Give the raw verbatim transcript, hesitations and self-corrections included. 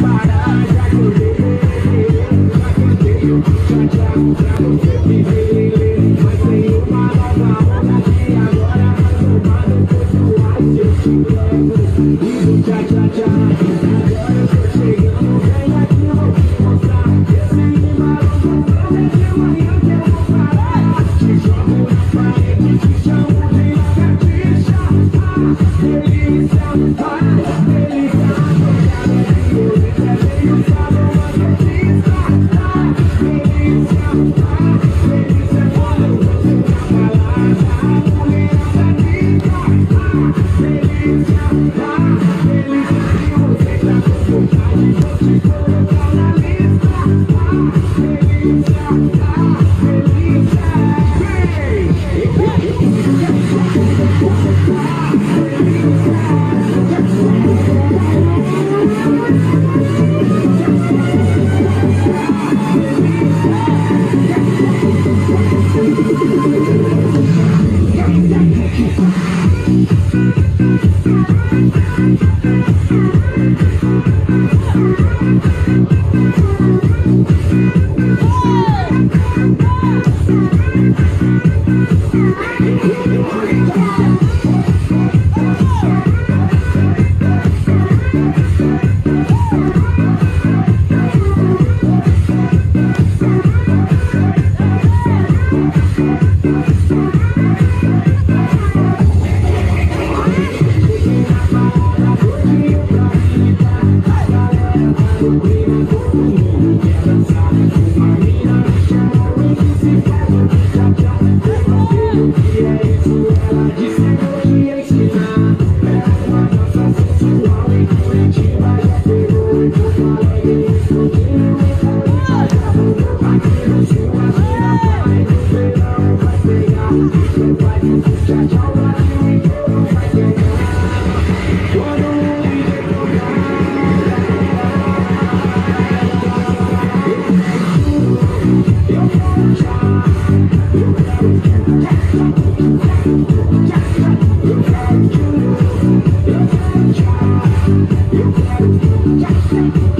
parar, já que eu dei, já que eu dei o tchá-tchá pra você viver. Mas tem uma nova onda que agora vai tomar no pessoal se eu te levo. E do tchá-tchá-tchá, agora eu tô chegando, vem aqui, eu vou te mostrar. Esse maluco promete amanhã que eu vou parar. Te jogo na parede, te chamo de lagartixa. Ah, delícia, ah, delícia, tocada de violência, veio sadomasoquista. Ah, delícia, ah, delícia, quando você tá falada, a mulherada grita. Ah, delícia, ah, delícia, se você tá com vontade, vou te colocar na lista. Ah, delícia, ah, delícia, eu quero